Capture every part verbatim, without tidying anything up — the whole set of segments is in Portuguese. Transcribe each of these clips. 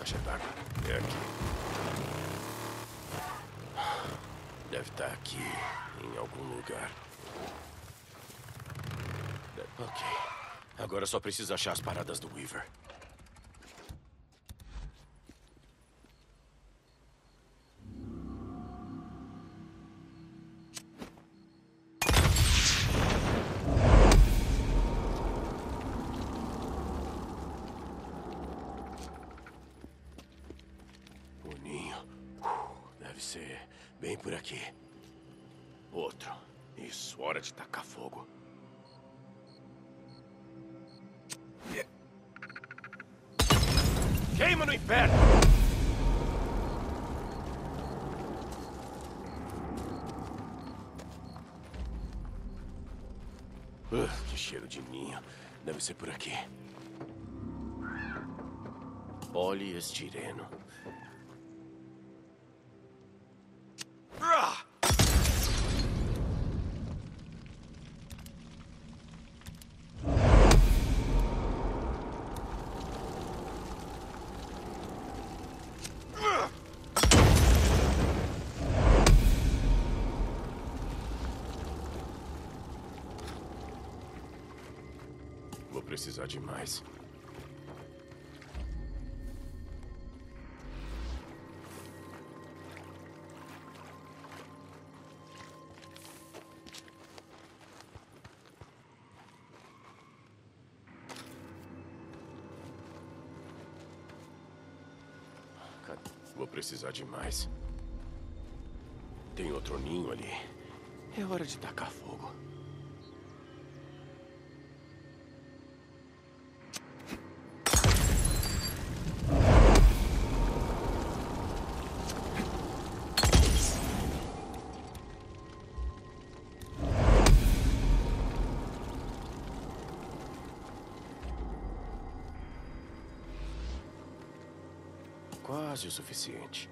caixa d'água. É aqui. Deve estar aqui, em algum lugar. Ok. Agora só preciso achar as paradas do Weaver. O ninho. Deve ser bem por aqui. Outro. Isso, hora de tacar fogo. Queima no inferno! Uh, que cheiro de ninho. Deve ser por aqui. Poliestireno. Ah! Vou precisar de mais. Vou precisar de mais. Tem outro ninho ali. É hora de tacar fogo. Quase o suficiente.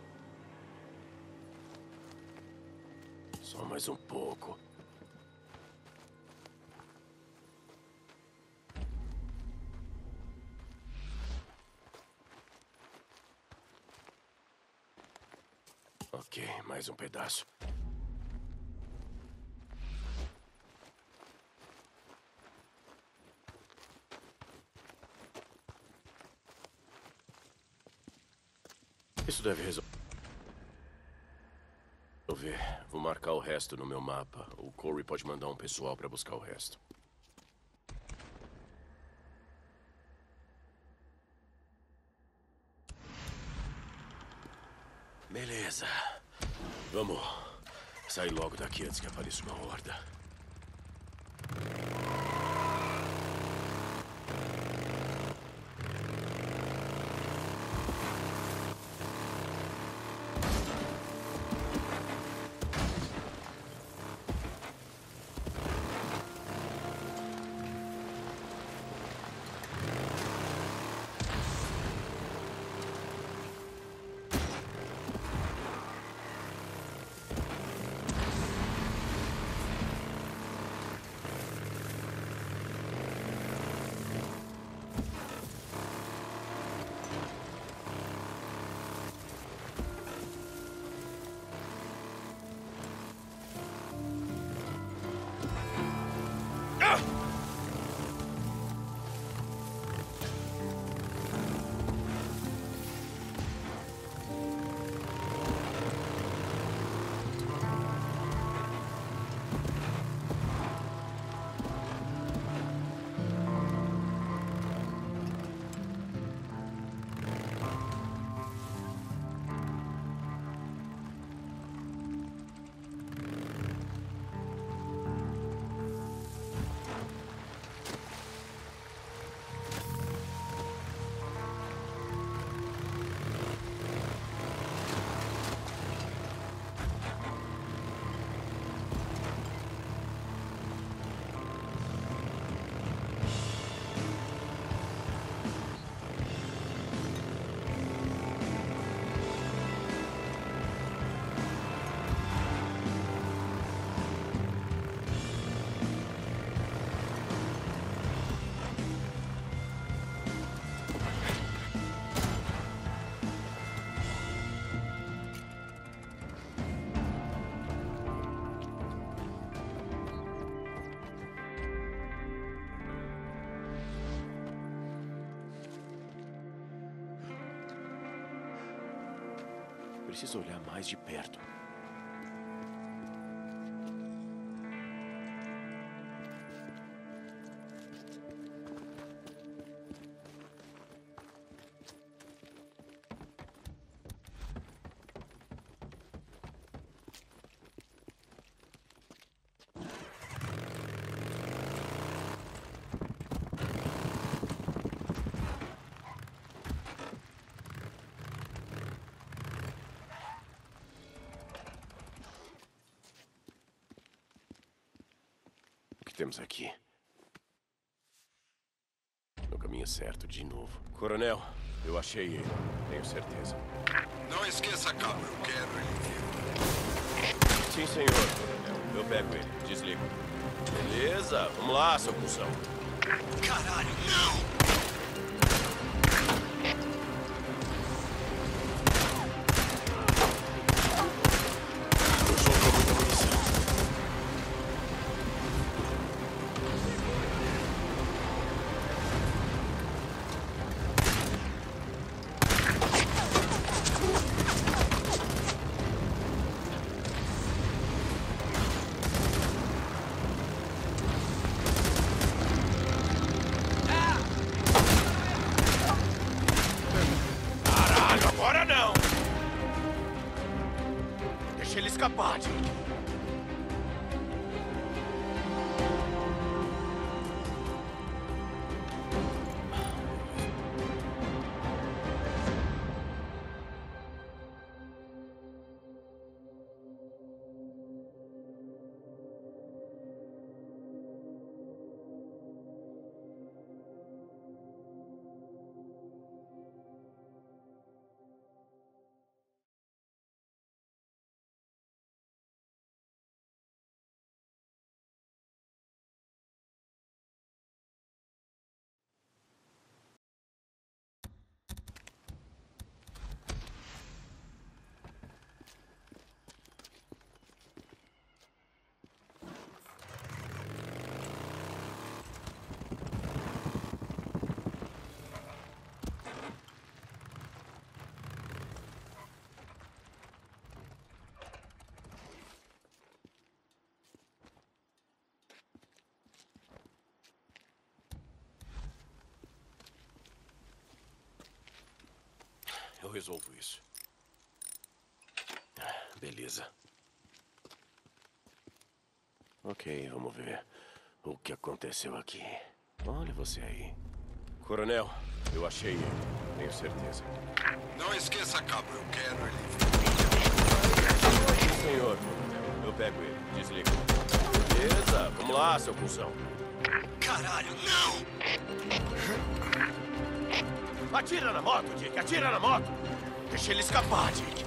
Só mais um pouco. Ok, mais um pedaço. Isso deve resolver. Vou marcar o resto no meu mapa. O Corey pode mandar um pessoal para buscar o resto. Beleza. Vamos sair logo daqui antes que apareça uma horda. Preciso olhar mais de perto. O que temos aqui? No caminho certo, de novo. Coronel, eu achei ele. Tenho certeza. Não esqueça, cabo. Eu quero ele vivo. Sim, senhor, coronel. Eu pego ele. Desligo. Beleza. Vamos lá, seu cuzão. Caralho, não! Agora não! Deixa ele escapar, Jake. Eu resolvo isso. Beleza. Ok, vamos ver o que aconteceu aqui. Olha você aí. Coronel, eu achei ele. Tenho certeza. Não esqueça, cabo. Eu quero ele vivo. Sim, senhor, coronel. Eu pego ele. Desligo. Beleza. Vamos lá, seu cuzão. Caralho, não! Atira na moto, Jake. Atira na moto. Deixa ele escapar, Jake.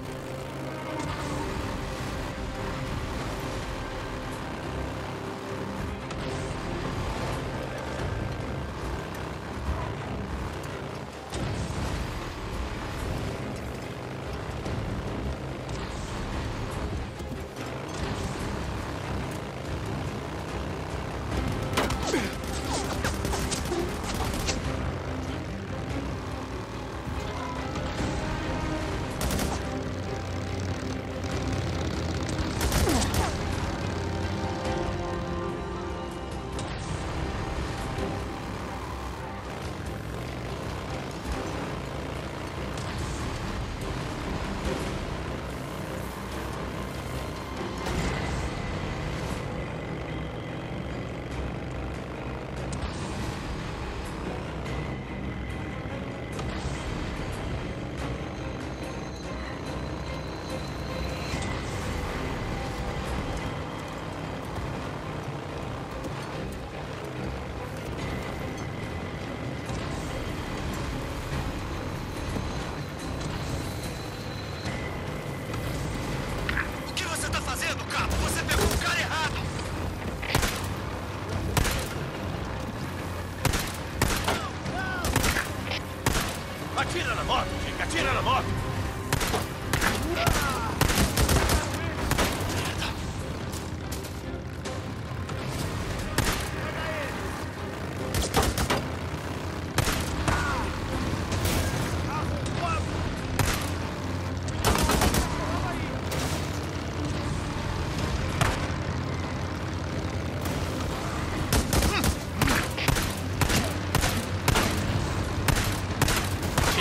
Atira na moto, Jake! Atira na moto!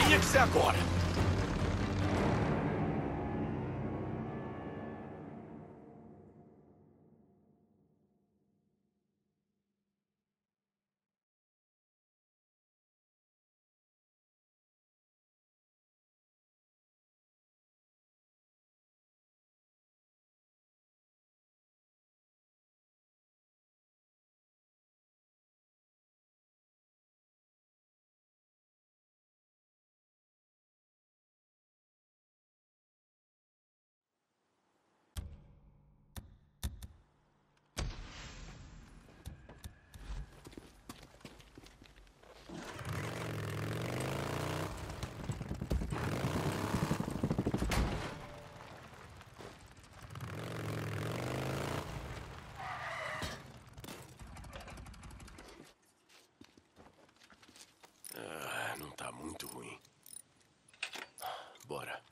Tinha que ser agora. Tá muito ruim. Bora.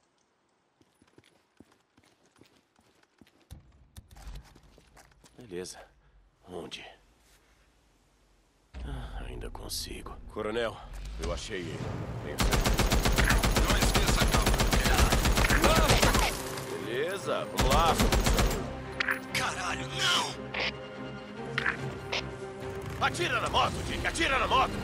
Beleza. Onde? Ah, ainda consigo. Coronel, eu achei ele. Tenho certeza. Não esqueça, cabo. Beleza, vamos lá. Caralho, não! Atira na moto, Dick! Atira na moto!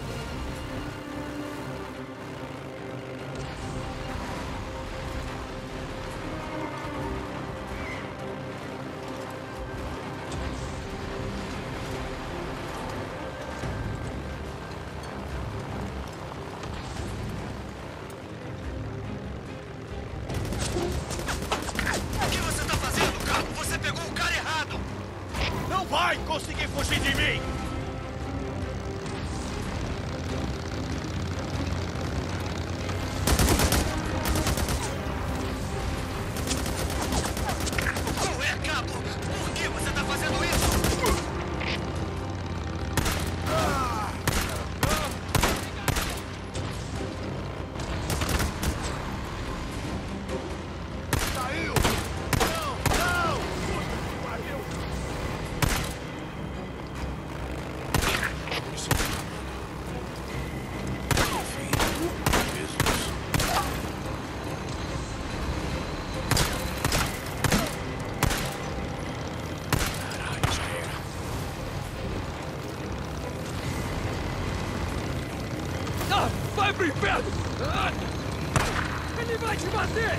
O que você tá fazendo, cabo? Você pegou o cara errado! Não vai conseguir fugir de mim! Qual é, cabo? Por que você tá fazendo isso? Saiu! Não! Não! Puta que pariu! Caralho, já era. Ah, vai pro inferno! Ah, ele vai te bater!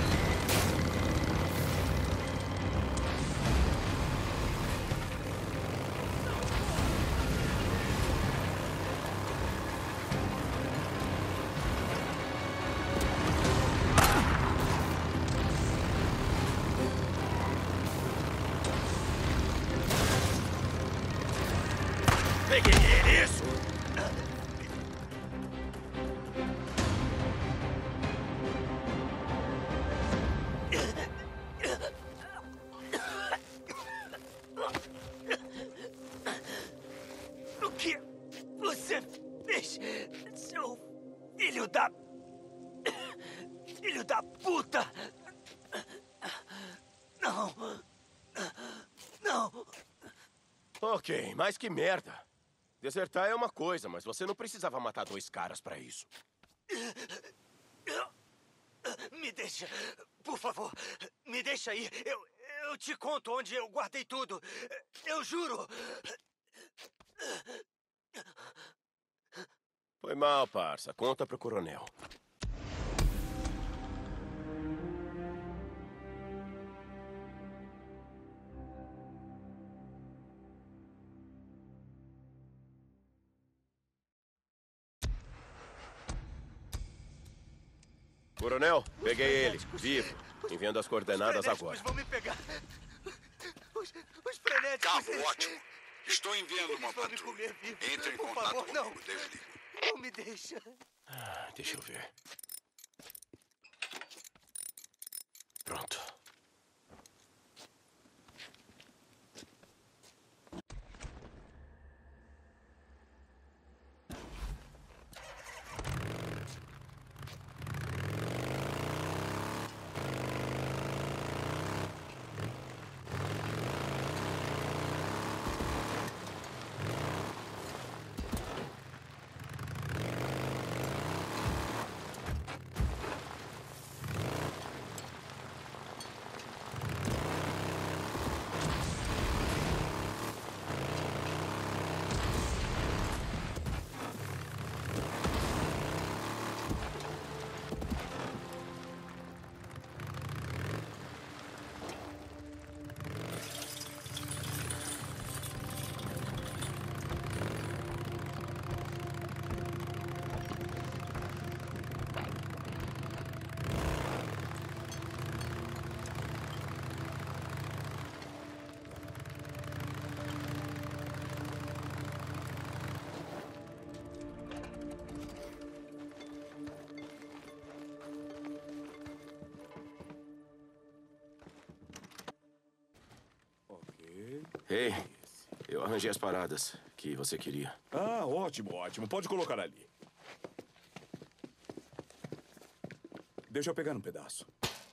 Peguei ele, isso! O que você fez, seu filho da... filho da puta! Não! Não! Ok, mas que merda. Desertar é uma coisa, mas você não precisava matar dois caras pra isso. Me deixa, por favor, me deixa aí. Eu, eu te conto onde eu guardei tudo. Eu juro. Foi mal, parça. Conta pro coronel. Coronel, peguei ele, vivo, enviando as coordenadas agora. Os vão me pegar. Os, os frenéticos... Cabo, eles- ótimo. Estou enviando uma eles vão me patrulha. comer vivo. Entre em Por contato favor, comigo, não. desligo. Não me deixa. Ah, deixa eu ver. Pronto. Ei, eu arranjei as paradas que você queria. Ah, ótimo, ótimo. Pode colocar ali. Deixa eu pegar um pedaço.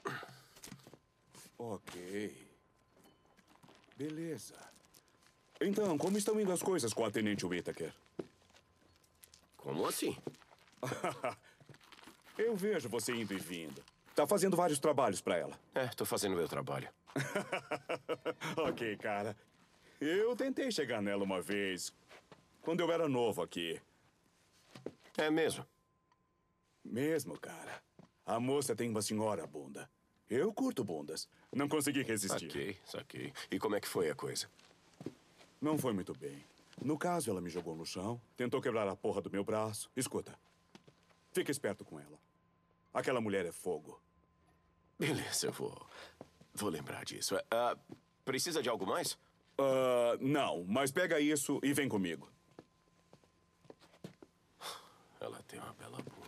Ok. Beleza. Então, como estão indo as coisas com a Tenente Whittaker? Como assim? Eu vejo você indo e vindo. Tá fazendo vários trabalhos pra ela. É, tô fazendo meu trabalho. Ok, cara. Eu tentei chegar nela uma vez, quando eu era novo aqui. É mesmo? Mesmo, cara. A moça tem uma senhora bunda. Eu curto bundas. Não consegui resistir. Saquei, saquei. E como é que foi a coisa? Não foi muito bem. No caso, ela me jogou no chão, tentou quebrar a porra do meu braço. Escuta, fica esperto com ela. Aquela mulher é fogo. Beleza, eu vou... Vou lembrar disso. Ah, precisa de algo mais? Ah, não, mas pega isso e vem comigo. Ela tem uma bela bunda.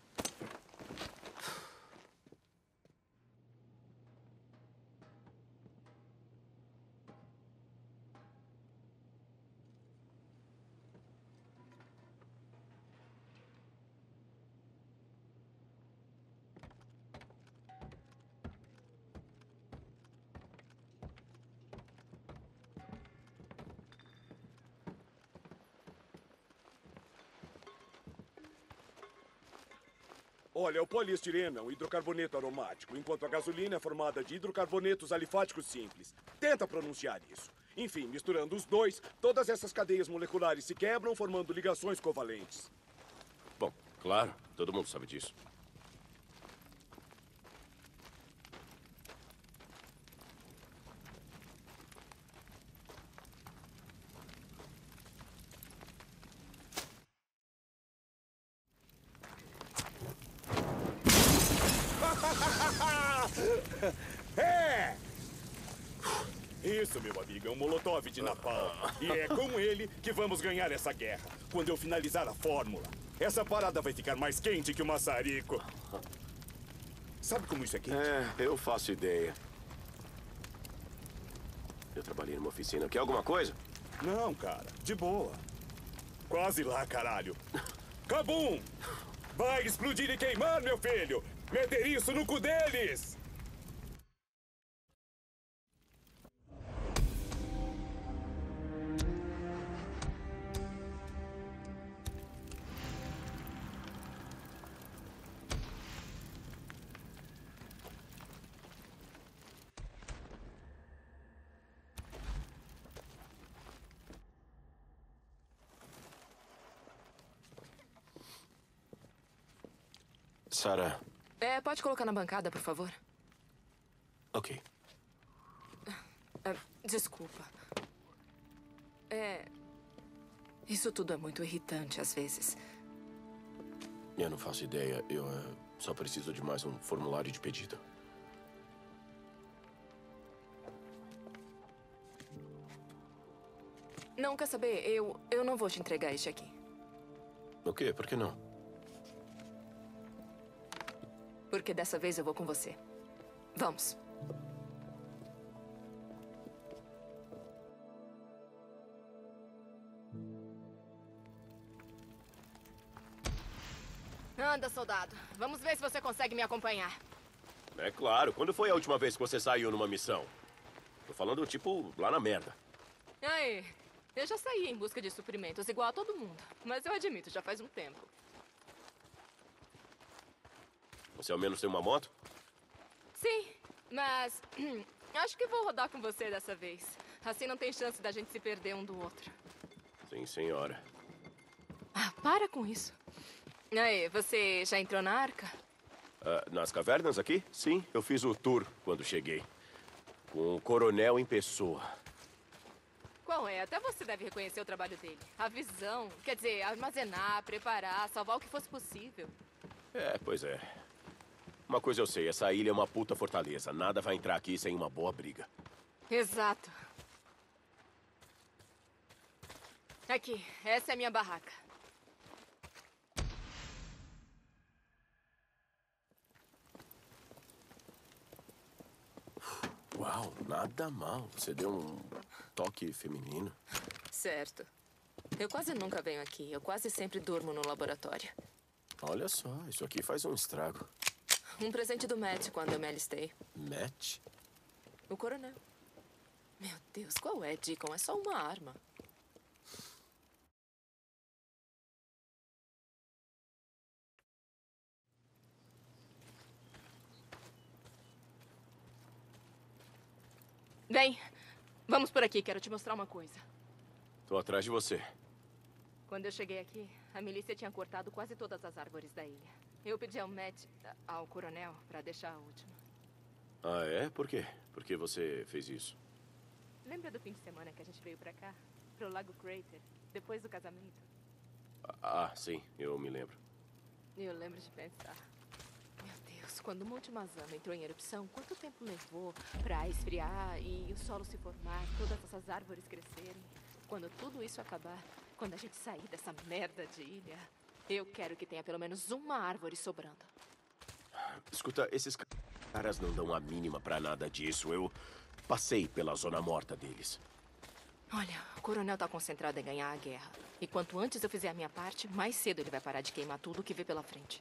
Olha, o poliestireno é um hidrocarboneto aromático, enquanto a gasolina é formada de hidrocarbonetos alifáticos simples. Tenta pronunciar isso. Enfim, misturando os dois, todas essas cadeias moleculares se quebram, formando ligações covalentes. Bom, claro, todo mundo sabe disso. É! Isso, meu amigo, é um molotov de napalm. E é com ele que vamos ganhar essa guerra. Quando eu finalizar a fórmula, essa parada vai ficar mais quente que o maçarico. Sabe como isso é quente? É, eu faço ideia. Eu trabalhei numa oficina. Quer alguma coisa? Não, cara, de boa. Quase lá, caralho. Cabum! Vai explodir e queimar, meu filho! Meter isso no cu deles! Sarah. É, pode colocar na bancada, por favor? Ok. Ah, desculpa. É... Isso tudo é muito irritante, às vezes. Eu não faço ideia. Eu uh, só preciso de mais um formulário de pedido. Não, quer saber? Eu, eu não vou te entregar este aqui. O quê? Por que não? Porque dessa vez eu vou com você. Vamos. Anda, soldado. Vamos ver se você consegue me acompanhar. É claro. Quando foi a última vez que você saiu numa missão? Tô falando, tipo, lá na merda. Aí, eu já saí em busca de suprimentos, igual a todo mundo. Mas eu admito, já faz um tempo. Você ao menos tem uma moto? Sim, mas hum, acho que vou rodar com você dessa vez. Assim não tem chance da gente se perder um do outro. Sim, senhora. Ah, para com isso. Aí, você já entrou na arca? Uh, nas cavernas aqui? Sim, eu fiz o tour quando cheguei. Com o coronel em pessoa. Qual é? Até você deve reconhecer o trabalho dele. A visão, quer dizer, armazenar, preparar, salvar o que fosse possível. É, pois é. Uma coisa eu sei, essa ilha é uma puta fortaleza. Nada vai entrar aqui sem uma boa briga. Exato. Aqui, essa é a minha barraca. Uau. Uau, nada mal. Você deu um toque feminino. Certo. Eu quase nunca venho aqui. Eu quase sempre durmo no laboratório. Olha só, isso aqui faz um estrago. Um presente do Matt quando eu me alistei. Matt? O coronel. Meu Deus, qual é, Deacon? É só uma arma. Vem, vamos por aqui. Quero te mostrar uma coisa. Tô atrás de você. Quando eu cheguei aqui, a milícia tinha cortado quase todas as árvores da ilha. Eu pedi ao Matt, ao coronel, para deixar a última. Ah, é? Por quê? Por que você fez isso? Lembra do fim de semana que a gente veio pra cá? Pro Lago Crater, depois do casamento? Ah, sim, eu me lembro. Eu lembro de pensar. Meu Deus, quando o Monte Mazama entrou em erupção, quanto tempo levou pra esfriar e o solo se formar, todas essas árvores crescerem? Quando tudo isso acabar, quando a gente sair dessa merda de ilha, eu quero que tenha pelo menos uma árvore sobrando. Escuta, esses caras não dão a mínima pra nada disso. Eu passei pela zona morta deles. Olha, o coronel tá concentrado em ganhar a guerra. E quanto antes eu fizer a minha parte, mais cedo ele vai parar de queimar tudo que vê pela frente.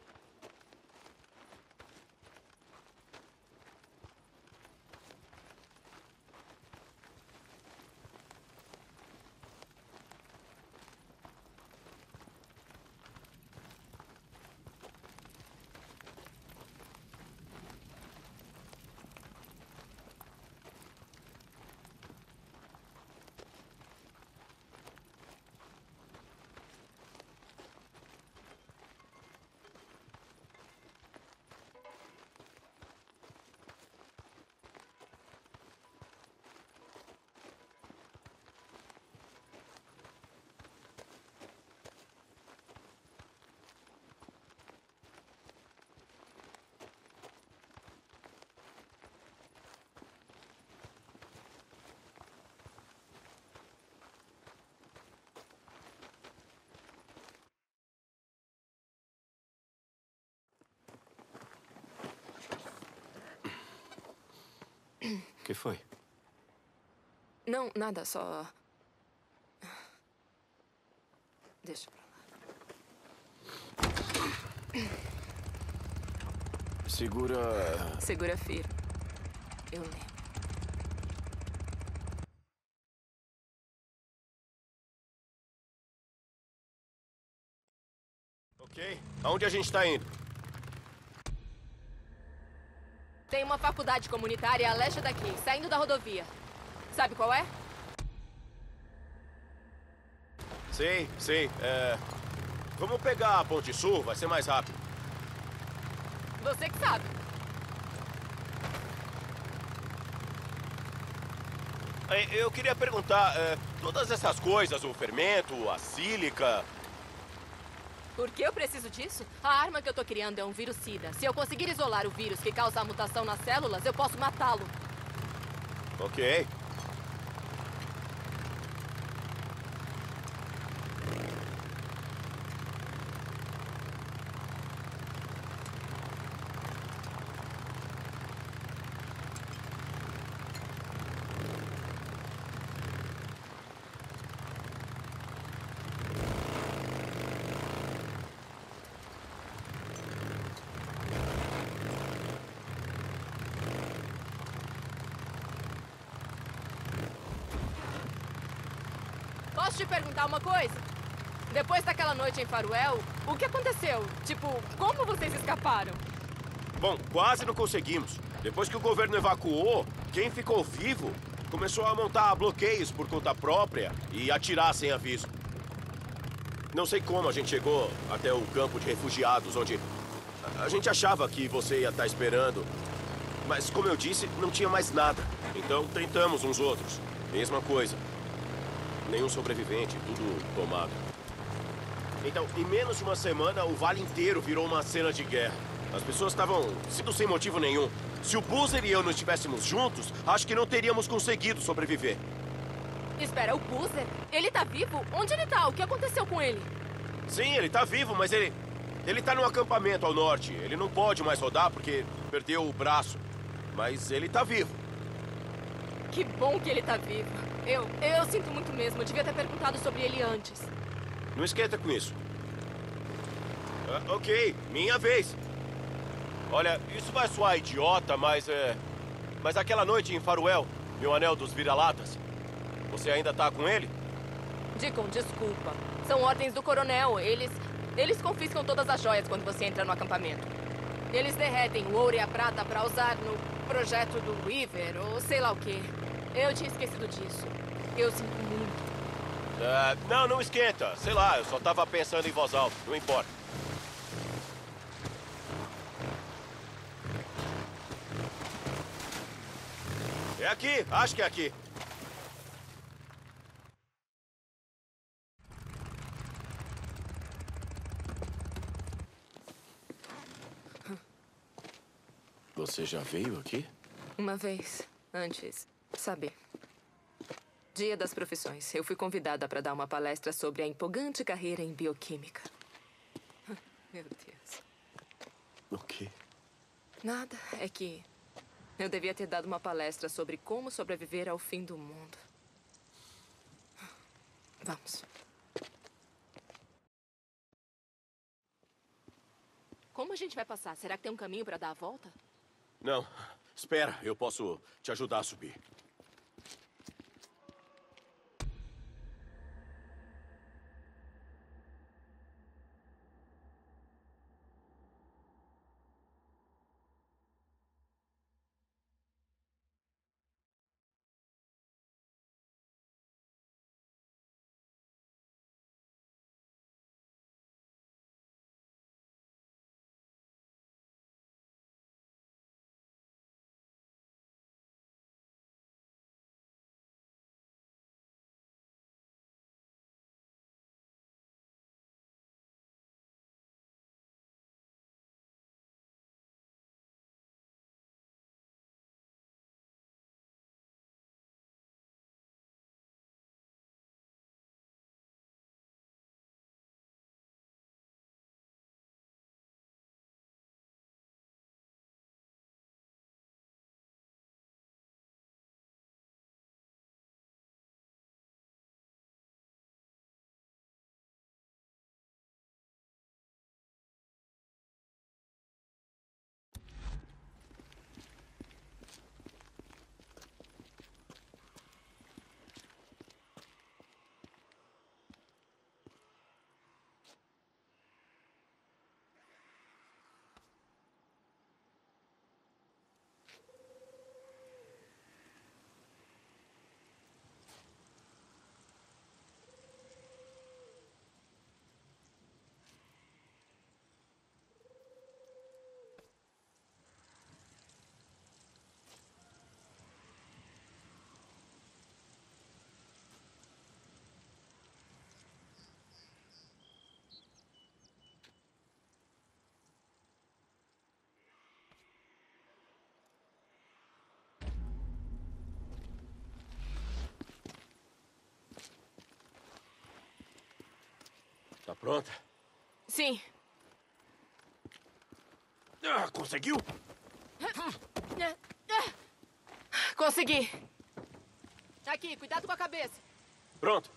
O que foi? Não, nada, só... Deixa pra lá. Segura... Segura firme. Eu lembro. Ok. Aonde a gente tá indo? Tem uma faculdade comunitária a leste daqui, saindo da rodovia. Sabe qual é? Sei, sei. É... Vamos pegar a Ponte Sul, vai ser mais rápido. Você que sabe. Eu queria perguntar, é, todas essas coisas, o fermento, a sílica... Por que eu preciso disso? A arma que eu tô criando é um vírus-sida. Se eu conseguir isolar o vírus que causa a mutação nas células, eu posso matá-lo. Ok. Posso te perguntar uma coisa? Depois daquela noite em Faruel, o que aconteceu? Tipo, como vocês escaparam? Bom, quase não conseguimos. Depois que o governo evacuou, quem ficou vivo começou a montar bloqueios por conta própria e atirar sem aviso. Não sei como a gente chegou até o campo de refugiados, onde a gente achava que você ia estar esperando. Mas, como eu disse, não tinha mais nada. Então, tentamos uns outros. Mesma coisa. Nenhum sobrevivente, tudo tomado. Então, em menos de uma semana, o vale inteiro virou uma cena de guerra. As pessoas estavam sendo sem motivo nenhum. Se o Boozer e eu não estivéssemos juntos, acho que não teríamos conseguido sobreviver. Espera, o Boozer? Ele tá vivo? Onde ele tá? O que aconteceu com ele? Sim, ele tá vivo, mas ele... Ele tá num acampamento ao norte. Ele não pode mais rodar porque perdeu o braço. Mas ele tá vivo. Que bom que ele tá vivo. Eu, eu sinto muito mesmo. Eu devia ter perguntado sobre ele antes. Não esquenta com isso. Ah, ok, minha vez. Olha, isso vai soar idiota, mas é... Mas aquela noite em Faroel, meu anel dos vira-latas, você ainda tá com ele? Deacon, desculpa. São ordens do coronel. Eles... Eles confiscam todas as joias quando você entra no acampamento. Eles derretem o ouro e a prata pra usar no projeto do Weaver, ou sei lá o quê. Eu tinha esquecido disso. Eu sinto muito. Ah, não, não esquenta. Sei lá, eu só tava pensando em voz alta. Não importa. É aqui, acho que é aqui. Você já veio aqui? Uma vez, antes, sabe? Dia das Profissões. Eu fui convidada para dar uma palestra sobre a empolgante carreira em bioquímica. Meu Deus. O quê? Nada, é que eu devia ter dado uma palestra sobre como sobreviver ao fim do mundo. Vamos. Como a gente vai passar? Será que tem um caminho para dar a volta? Não, espera, eu posso te ajudar a subir. Tá pronta? Sim. Ah, conseguiu? Consegui. Aqui, cuidado com a cabeça. Pronto.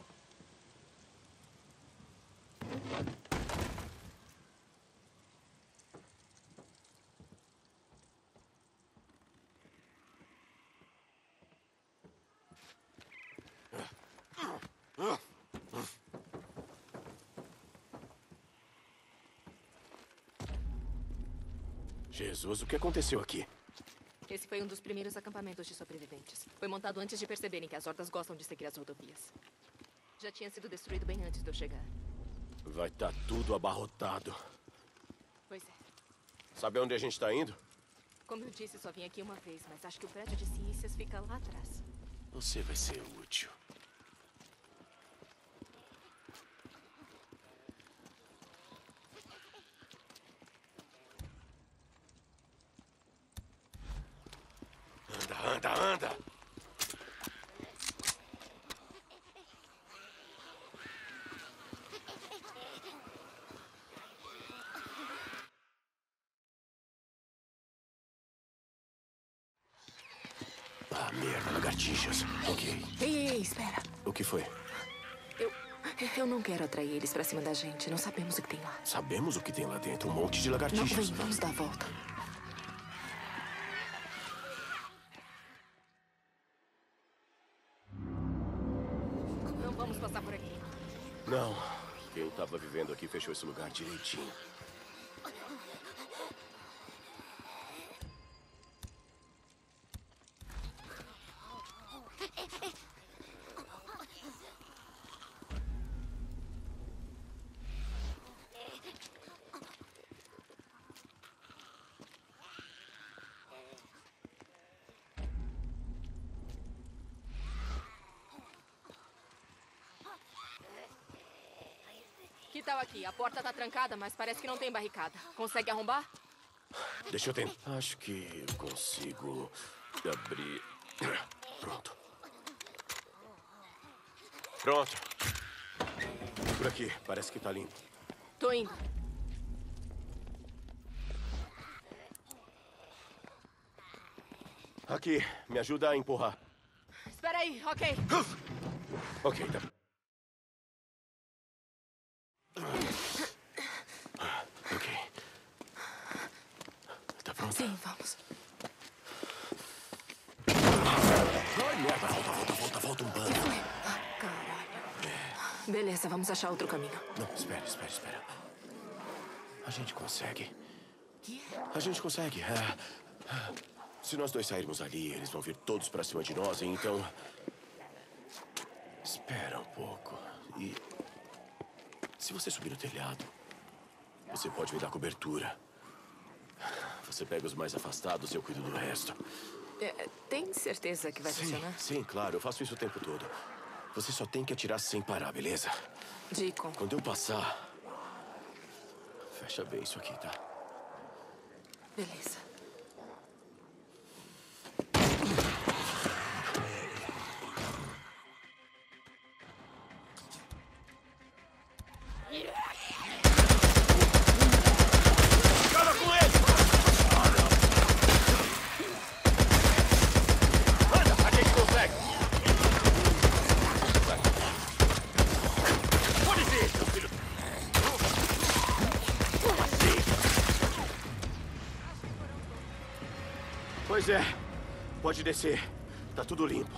Jesus, o que aconteceu aqui? Esse foi um dos primeiros acampamentos de sobreviventes. Foi montado antes de perceberem que as hordas gostam de seguir as rodovias. Já tinha sido destruído bem antes de eu chegar. Vai estar tudo abarrotado. Pois é. Sabe onde a gente tá indo? Como eu disse, só vim aqui uma vez, mas acho que o prédio de ciências fica lá atrás. Você vai ser útil. Anda, anda, anda! Ah, merda, lagartixas. Ok. Ei, ei, ei, espera. O que foi? Eu, eu não quero atrair eles pra cima da gente. Não sabemos o que tem lá. Sabemos o que tem lá dentro. Um monte de Não, lagartixas. vem, vamos dar a volta. Não vamos passar por aqui. Não. Quem estava vivendo aqui fechou esse lugar direitinho. Que tal aqui? A porta tá trancada, mas parece que não tem barricada. Consegue arrombar? Deixa eu tentar. Acho que eu consigo abrir. Pronto. Pronto. Por aqui. Parece que tá limpo. Tô indo. Aqui. Me ajuda a empurrar. Espera aí, ok. Ok, tá. Ok. Tá pronto? Sim, vamos. Ai, merda. Volta, volta, volta, volta um bando. Ah, caralho. Beleza, vamos achar outro caminho. Não, espera, espera, espera. A gente consegue. Que? A gente consegue. É. Se nós dois sairmos ali, eles vão vir todos pra cima de nós, então... Espera um pouco. E... se você subir no telhado, você pode me dar cobertura. Você pega os mais afastados e eu cuido do resto. É, tem certeza que vai Sim, funcionar? sim, claro. Eu faço isso o tempo todo. Você só tem que atirar sem parar, beleza? Deacon. Quando eu passar... fecha bem isso aqui, tá? Beleza. Acaba com ele! Anda, a gente consegue! Pode ser, seu filho! Como assim? Pois é. Pode descer. Tá tudo limpo.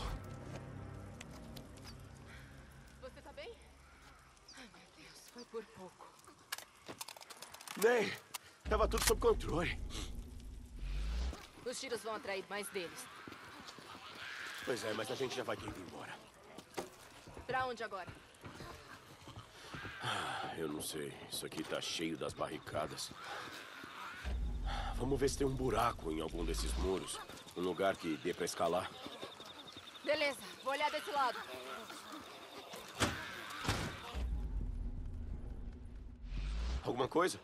Você tá bem? Ai, meu Deus, foi por pouco. Nem. Tava tudo sob controle. Os tiros vão atrair mais deles. Pois é, mas a gente já vai ter ido embora. Pra onde agora? Ah, eu não sei. Isso aqui tá cheio das barricadas. Vamos ver se tem um buraco em algum desses muros. Um lugar que dê pra escalar. Beleza, vou olhar desse lado. Alguma coisa?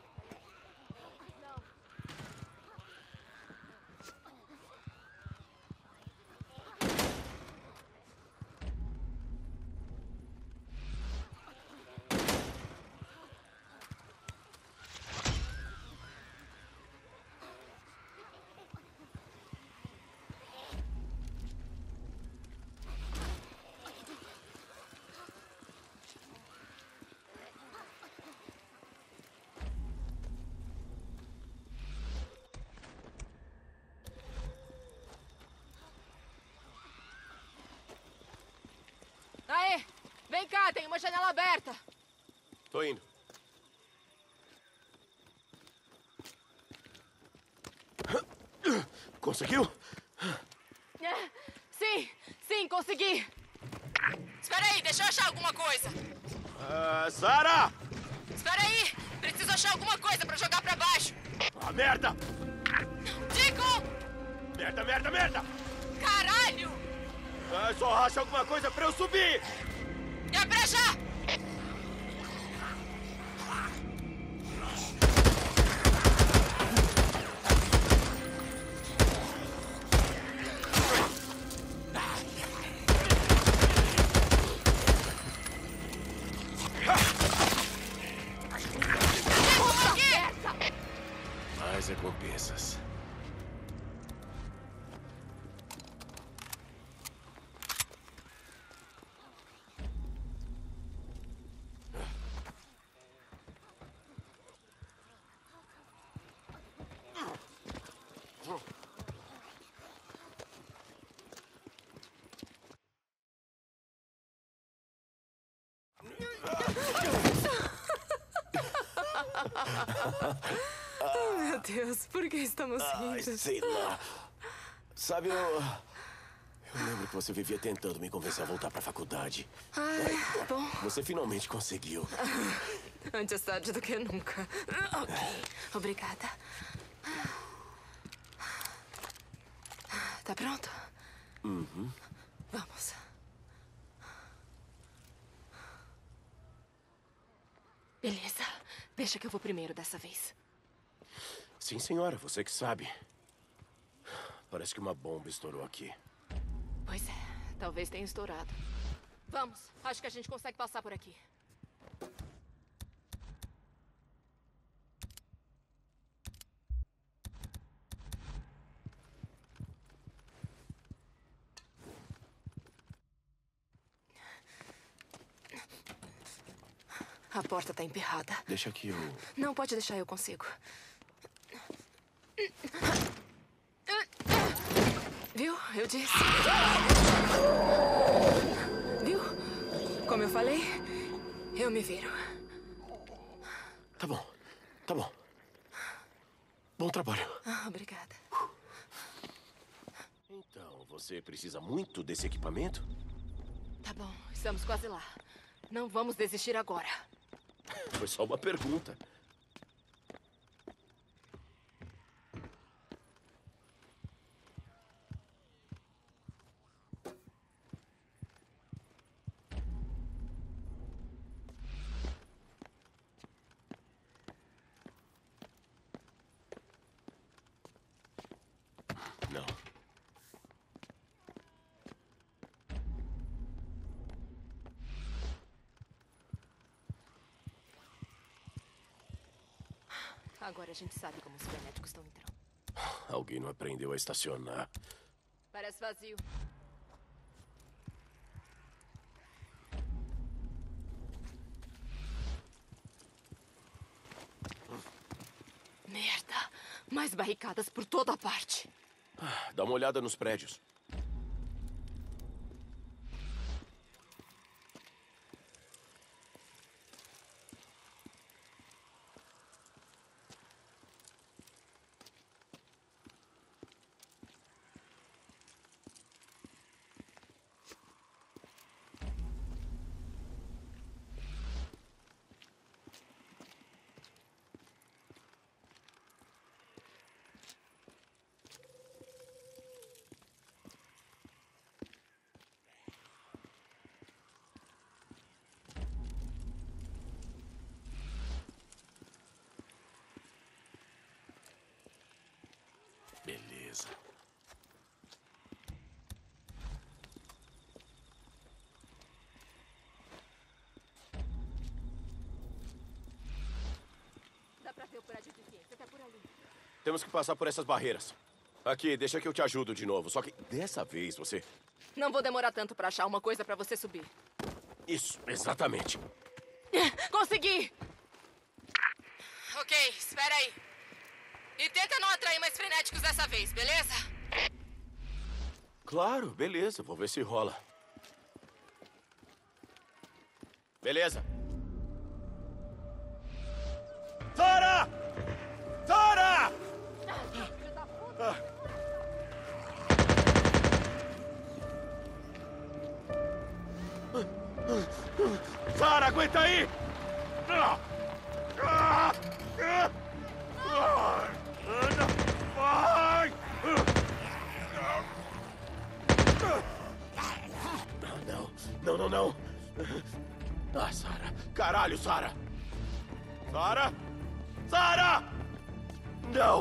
Aê! Vem cá, tem uma janela aberta. Tô indo. Conseguiu? É, sim, sim, consegui. Espera aí, deixa eu achar alguma coisa. Ah, Sarah! Espera aí, preciso achar alguma coisa pra jogar pra baixo. Ah, merda! Deacon! Merda, merda, merda! Caralho! Ah, só acha alguma coisa pra eu subir! É pra já! Mais recompensas. Deus, por que estamos Ai, rindo? sei lá. Sabe, eu... Eu lembro que você vivia tentando me convencer a voltar pra faculdade. Ai, bom, Você finalmente conseguiu. antes tarde do que nunca. Ok, obrigada. Tá pronto? Uhum. Vamos. Beleza. Deixa que eu vou primeiro dessa vez. Sim, senhora, você que sabe. Parece que uma bomba estourou aqui. Pois é, talvez tenha estourado. Vamos, acho que a gente consegue passar por aqui. A porta tá emperrada. Deixa que eu... Não, pode deixar, eu consigo. Viu? Eu disse. Viu? Como eu falei, eu me viro. Tá bom, tá bom. Bom trabalho. Ah, obrigada. Então, você precisa muito desse equipamento? Tá bom, estamos quase lá. Não vamos desistir agora. Foi só uma pergunta. Não. Agora a gente sabe como os frenéticos estão entrando. Alguém não aprendeu a estacionar. Parece vazio. Merda! Mais barricadas por toda parte. Dá uma olhada nos prédios. Beleza. Dá pra ver o prédio de quem? Você tá por ali. Temos que passar por essas barreiras. Aqui, deixa que eu te ajudo de novo. Só que dessa vez você... Não vou demorar tanto pra achar uma coisa pra você subir. Isso, exatamente. Consegui! Ok, espera aí. E tenta não atrair mais frenéticos dessa vez, beleza? Claro, beleza. Vou ver se rola. Beleza. Sara! Sara! Sara, aguenta aí! Vai! Não, não, não, não. Ah, Sara. Caralho, Sara. Sara? Sara! Não!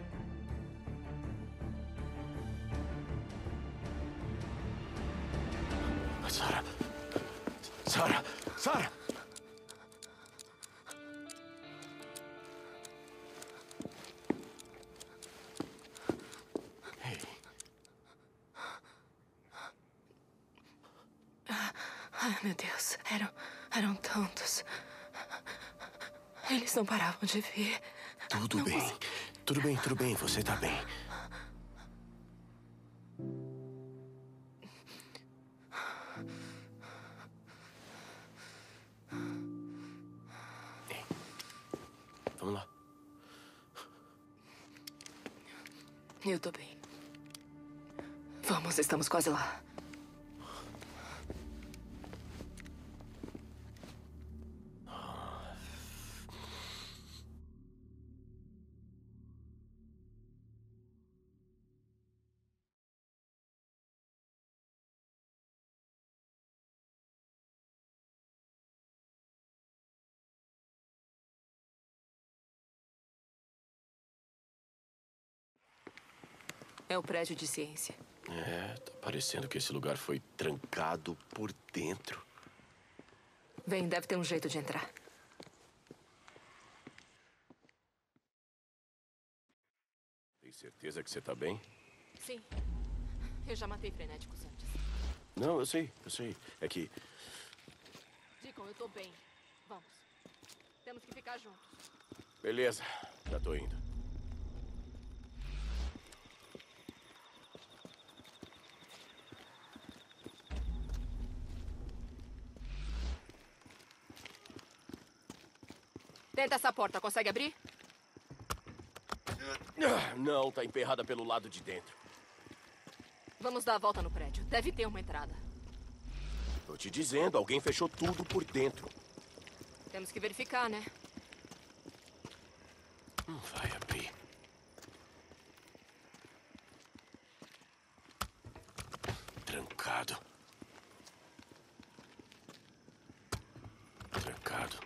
Sara. Sara. Sara! Ei. Ai, meu Deus. Eram, eram tantos. Eles não paravam de vir. Tudo Não bem. consegui. Tudo bem, tudo bem. Você tá bem. Ei. Vamos lá. Eu tô bem. Vamos, estamos quase lá. É o prédio de ciência. É, tá parecendo que esse lugar foi trancado por dentro. Vem, deve ter um jeito de entrar. Tem certeza que você tá bem? Sim. Eu já matei frenéticos antes. Não, eu sei, eu sei. É que... Deacon, eu tô bem. Vamos. Temos que ficar juntos. Beleza, já tô indo. Tenta essa porta. Consegue abrir? Não, tá emperrada pelo lado de dentro. Vamos dar a volta no prédio. Deve ter uma entrada. Tô te dizendo, alguém fechou tudo por dentro. Temos que verificar, né? Não vai abrir. Trancado. Trancado.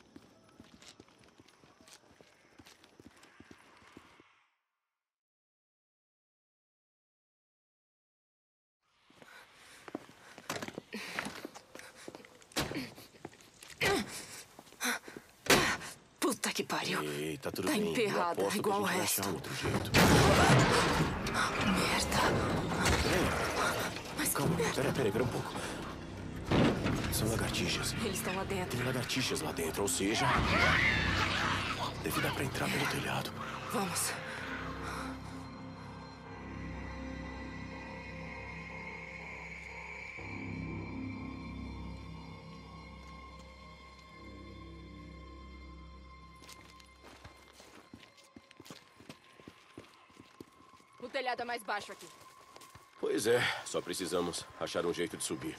Puta que pariu. Ei, tá tudo Tá bem. emperrada, Eu aposto igual que a o gente vai resto. achar outro jeito. Merda. Mas Calma, peraí, peraí, pera um pouco. São lagartixas. eles estão lá dentro. Tem lagartixas lá dentro, ou seja... Deve dar pra entrar pelo telhado. Vamos. O telhado é mais baixo aqui. Pois é, só precisamos achar um jeito de subir.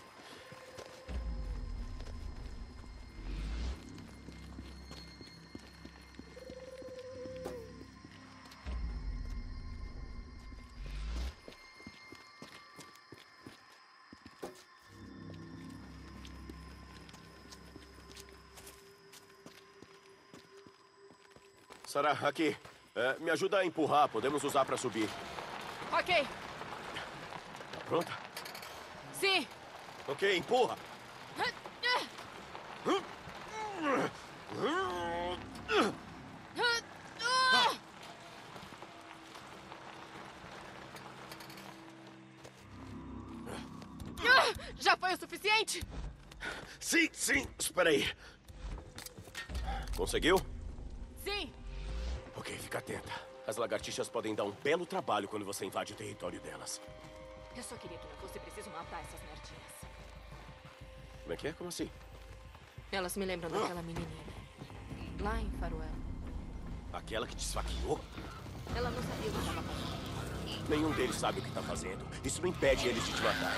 Sarah, aqui. É, me ajuda a empurrar. Podemos usar pra subir. Ok. Tá pronta? Sim. Ok, empurra. Já foi o suficiente? Sim, sim. Espera aí. Conseguiu? Sim. Ok, fica atenta. As lagartixas podem dar um belo trabalho quando você invade o território delas. Eu só queria que não fosse preciso matar essas merdinhas. Como é que é? Como assim? Elas me lembram daquela menininha. Lá em Faroel. Aquela que te esfaqueou? Ela não sabia o que estava fazendo. Nenhum deles sabe o que tá fazendo. Isso não impede eles de te matar.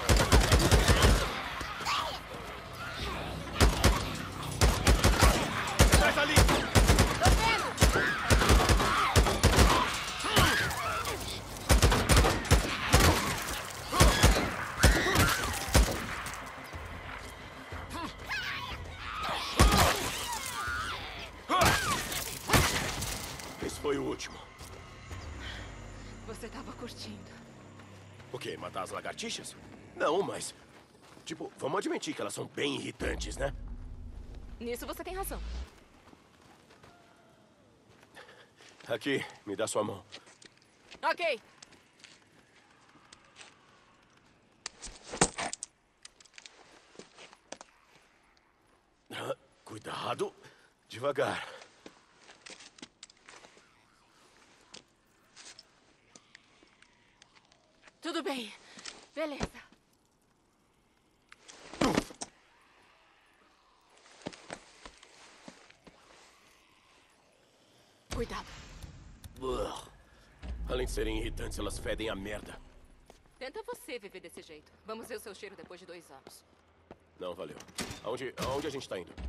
Sai dali! Tô vendo! Esse foi o último. Você tava curtindo. O quê? Matar as lagartixas? Não, mas... Tipo, vamos admitir que elas são bem irritantes, né? Nisso você tem razão. Aqui, me dá sua mão. Ok. Ah, cuidado. Devagar. Tudo bem. Beleza. Cuidado. Ugh. A Além de serem irritantes, elas fedem a merda. Tenta você viver desse jeito. Vamos ver o seu cheiro depois de dois anos. Não, valeu. Aonde, aonde a gente tá indo?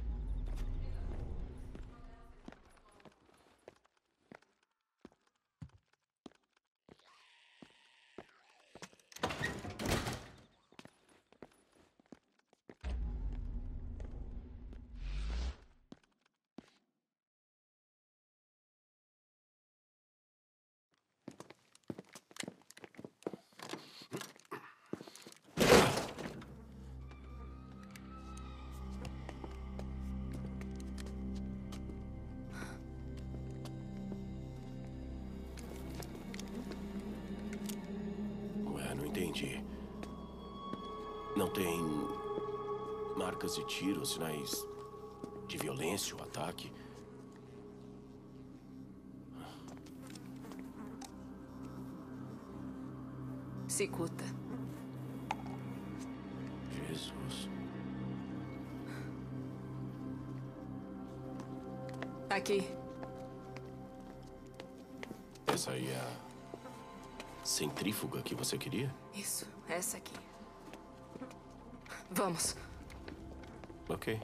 Entendi. Não tem marcas de tiro, sinais de violência ou ataque? Cicuta. Jesus. Aqui. Essa aí é a centrífuga que você queria? Isso, essa aqui. Vamos. Ok.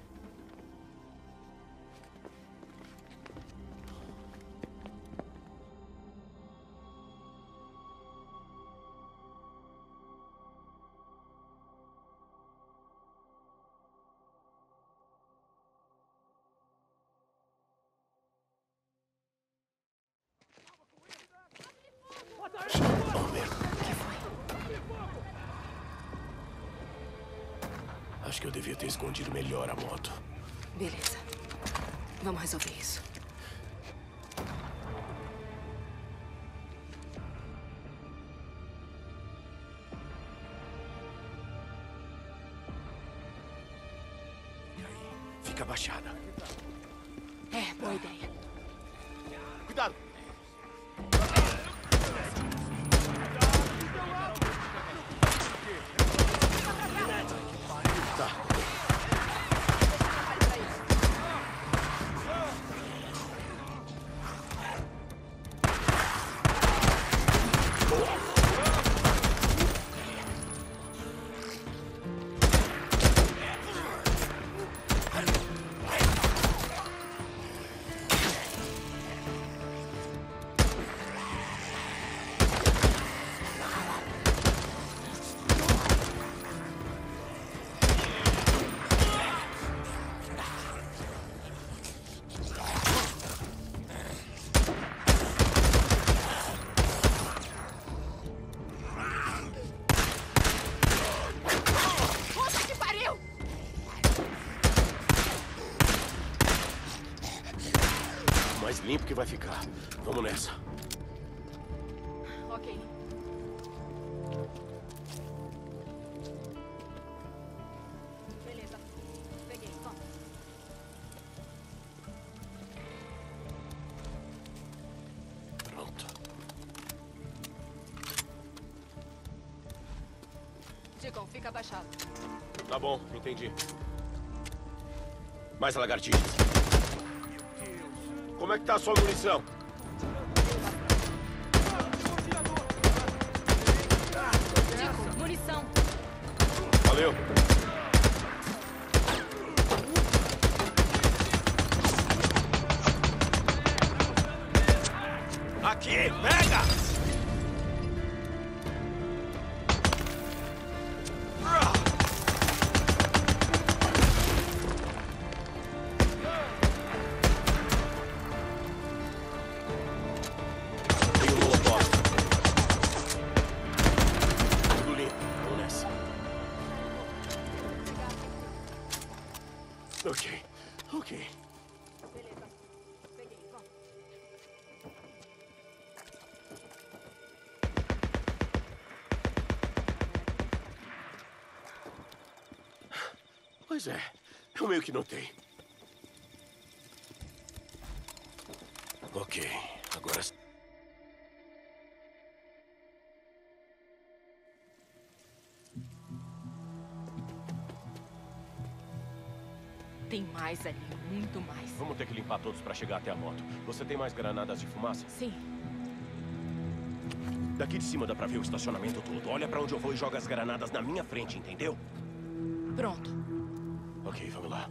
Acho que eu devia ter escondido melhor a moto. Beleza. Vamos resolver isso. E aí? Fica abaixada. É, boa ideia. Cuidado! Mais limpo que vai ficar. Vamos nessa. Ok. Beleza. Peguei, vamos. Pronto. Deacon, fica abaixado. Tá bom, entendi. Mais lagartixas. Como é que tá a sua munição? Deacon, munição. Valeu. Aqui, pega! Ok, ok. Beleza. Peguei, vamos. Pois é, eu meio que notei. Ok, agora... Tem mais ali, muito mais. Vamos ter que limpar todos para chegar até a moto. Você tem mais granadas de fumaça? Sim. Daqui de cima dá pra ver o estacionamento todo. Olha pra onde eu vou e joga as granadas na minha frente, entendeu? Pronto. Ok, vamos lá.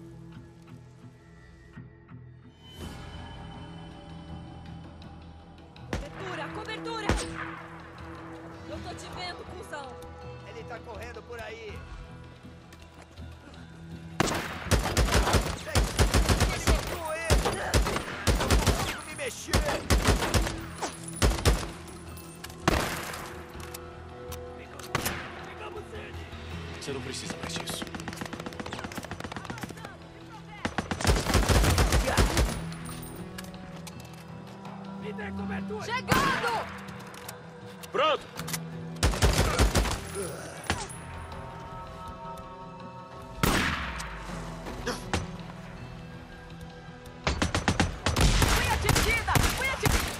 Cobertura, cobertura! Eu tô te vendo, cuzão. Ele tá correndo por aí. Mexer com ele! Eu não consigo me mexer! Você não precisa mais disso. Me dê cobertura! Chegando! Pronto! Fui atingida! Fui atingida!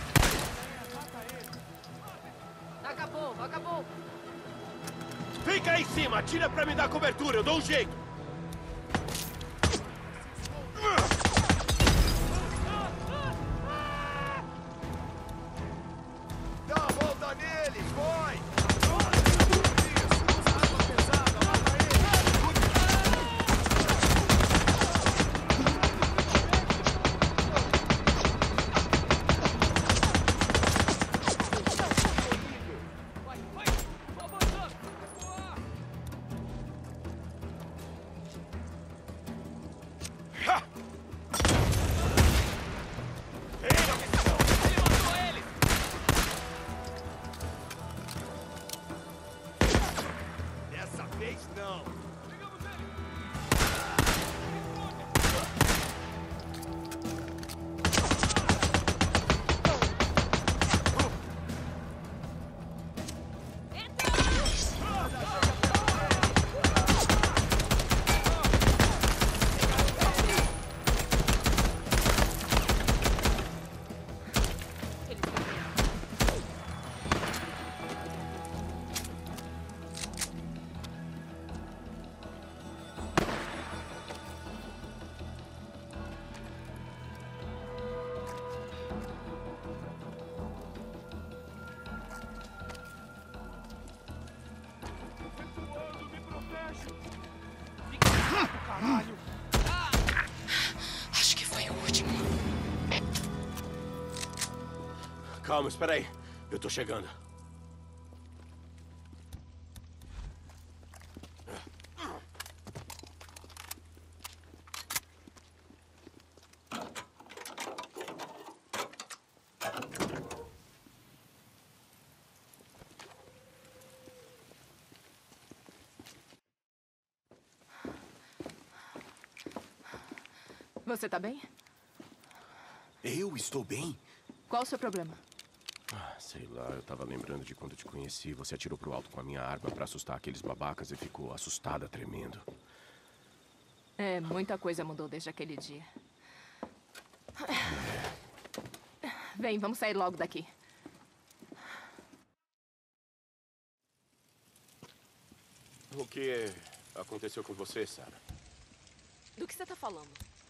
Acabou, acabou. Fica aí em cima! Atira pra me dar cobertura! Eu dou um jeito! Dá uma volta neles, foi! Dessa vez não! Acho que foi o último. Calma, espera aí. Eu tô chegando. Você tá bem? Eu estou bem? Qual o seu problema? Ah, sei lá, eu tava lembrando de quando te conheci. Você atirou pro alto com a minha arma pra assustar aqueles babacas e ficou assustada, tremendo. É, muita coisa mudou desde aquele dia. Vem, vamos sair logo daqui. O que aconteceu com você, Sarah? Do que você tá falando?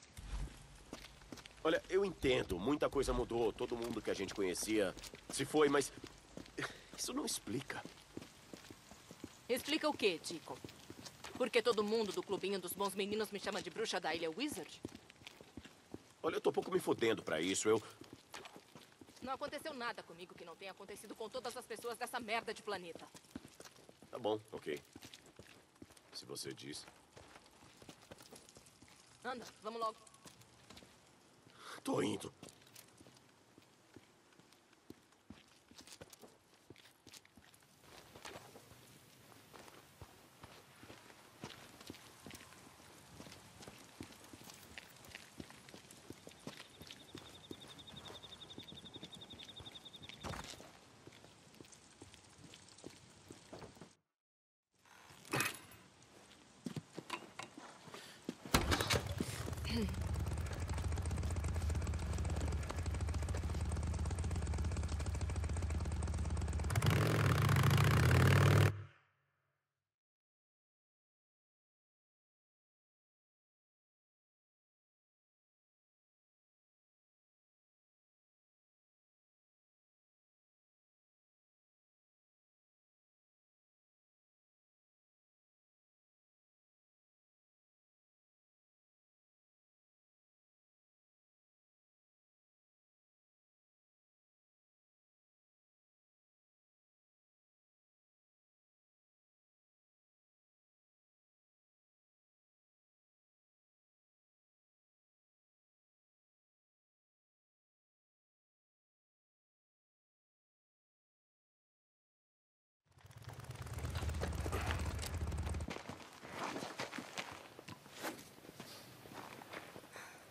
Olha, eu entendo, muita coisa mudou. Todo mundo que a gente conhecia se foi, mas isso não explica. Explica o quê, Tico? Porque todo mundo do clubinho dos bons meninos me chama de bruxa da Ilha Wizard? Olha, eu tô pouco me fodendo pra isso. Eu... Não aconteceu nada comigo que não tenha acontecido com todas as pessoas dessa merda de planeta. Tá bom, ok. Se você diz. Anda, vamos logo. Tô indo.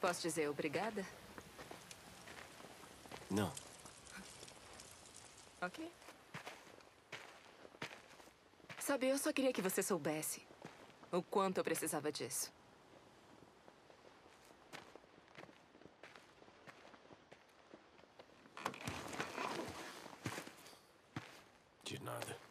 Posso dizer obrigada? Não. Ok. Sabe, eu só queria que você soubesse o quanto eu precisava disso. De nada.